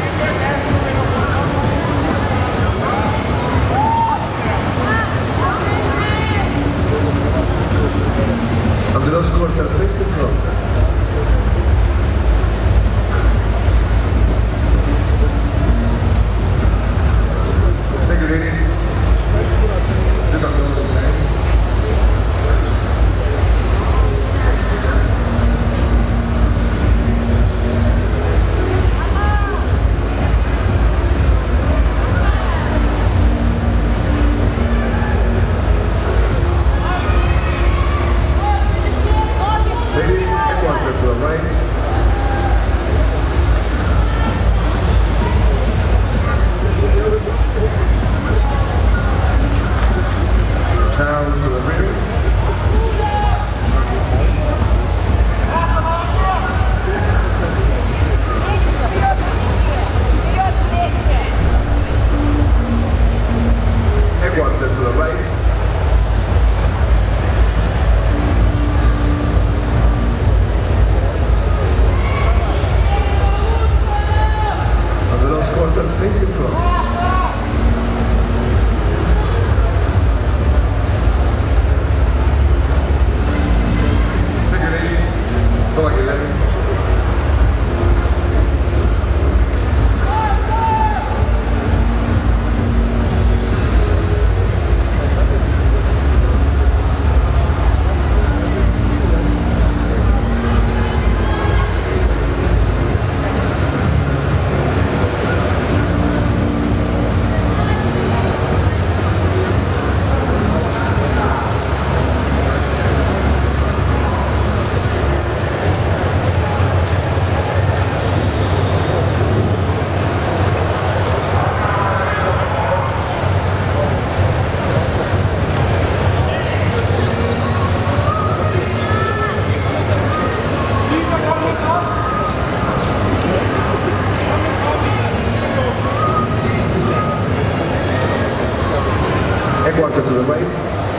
Ambulance quarter facing front. Thank you, ladies. Look at those line. Ladies, a quarter to the right. Down to the rear. A quarter to the right. Quarter facing front. Thank you, ladies. Go back 11. A quarter to the right.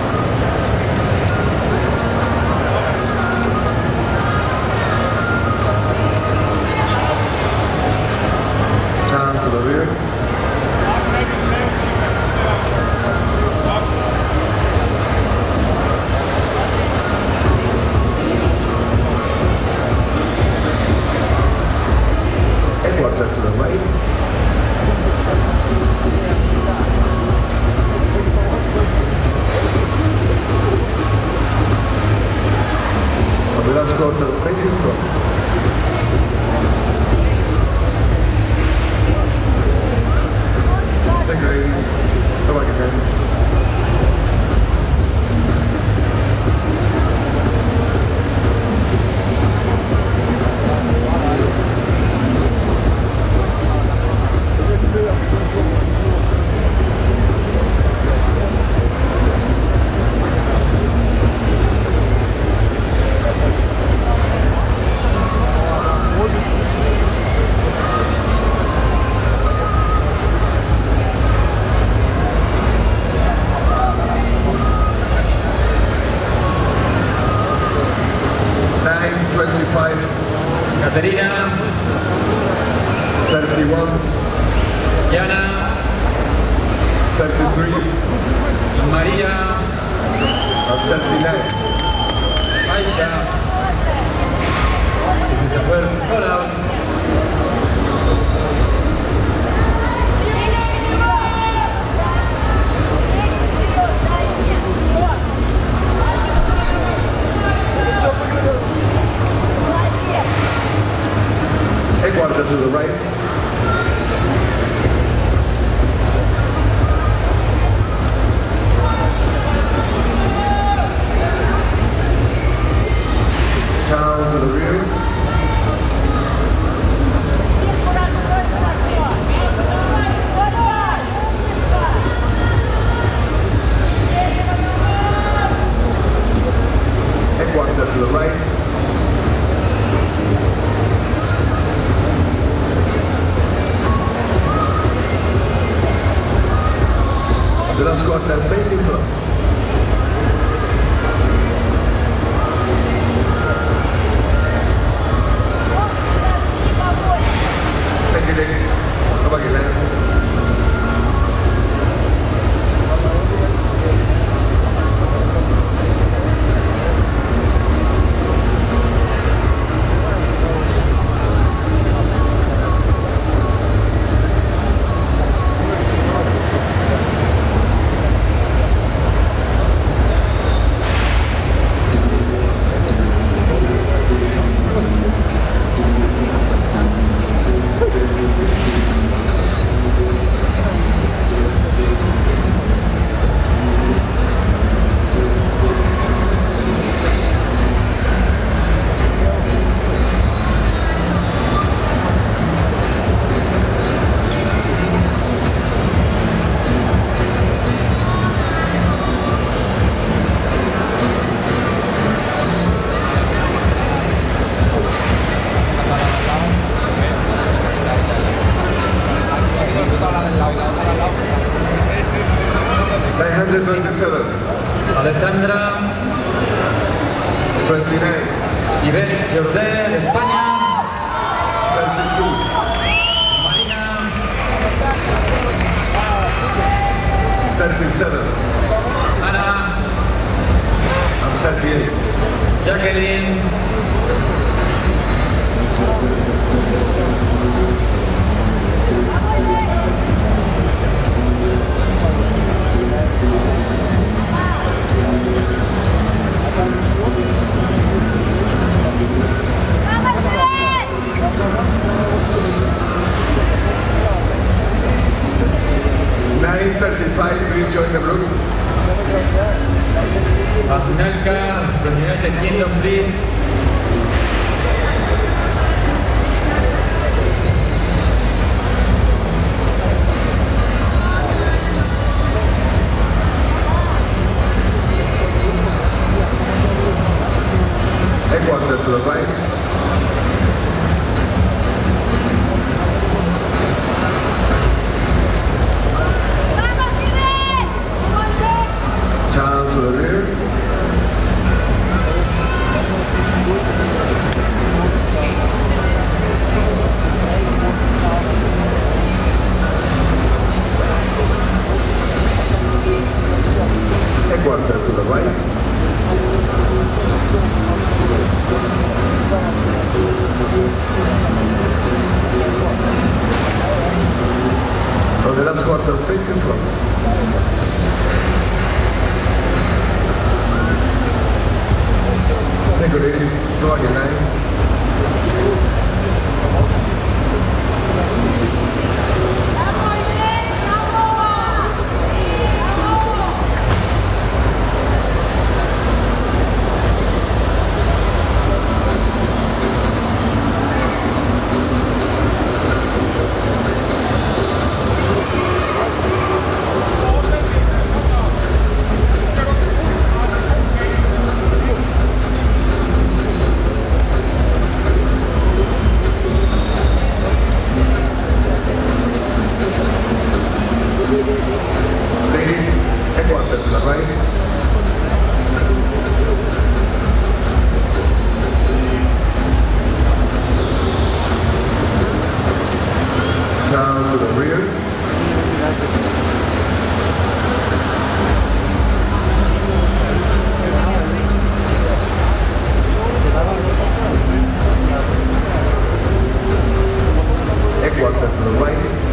Down to the rear. A quarter to the right. Ambulance quarter facing front. Thank you, ladies. Go back again. Caterina, 31, Yana, 33, Maria, and 39. Aisha. This is the first call out. A quarter to the right. Down to the rear. A quarter to the right. The last quarter facing front. Thank you, ladies. Bagging line. 927. Alessandra 29. Yvette Jordet, España. 32. Marina 37. Ana And 38. Jacqueline Please join the group. Aznalka, President of Kingdom, please. Equator to the right. Child to the rear. Equator to the right. For the last quarter, facing front. Thank you, ladies. Go again, line. Ladies, equator to the right. Down to the rear. Equator to the right.